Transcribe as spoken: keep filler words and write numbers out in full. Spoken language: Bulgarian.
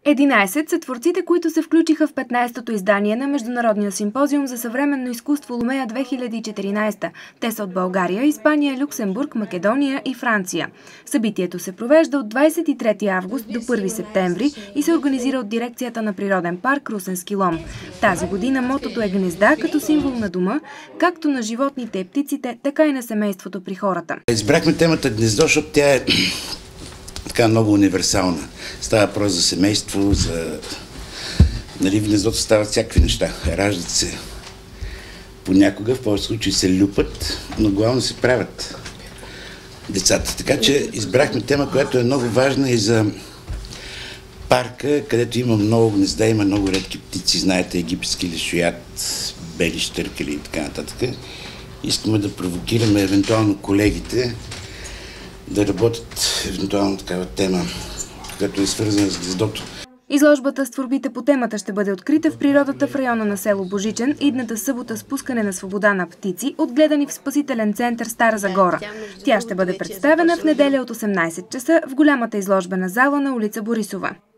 единайсет са творците, които се включиха в петнайсетото издание на Международния симпозиум за съвременно изкуство Ломея две хиляди и четиринайсета. Те са от България, Испания, Люксембург, Македония и Франция. Събитието се провежда от двайсет и трети август до първи септември и се организира от дирекцията на Природен парк Русенски Лом. Тази година мотото е гнезда като символ на дома, както на животните и птиците, така и на семейството при хората. Избрахме темата гнездо, защото тя е така много универсална. Става въпрос за семейство, за... Нали, в гнездото стават всякакви неща. Раждат се понякога, в повече случаи се люпат, но главно се правят децата. Така че избрахме тема, която е много важна и за парка, където има много гнезда, има много редки птици, знаете, египетски лешояд, бели щъркели и така нататък. Искаме да провокираме евентуално колегите да работят евентуално такава тема, която е свързана с гнездото. Изложбата с творбите по темата ще бъде открита в природата в района на село Божичен идната събота с пускане на свобода на птици, отгледани в спасителен център Стара Загора. Тя ще бъде представена в неделя от осемнайсет часа в голямата изложбена зала на улица Борисова.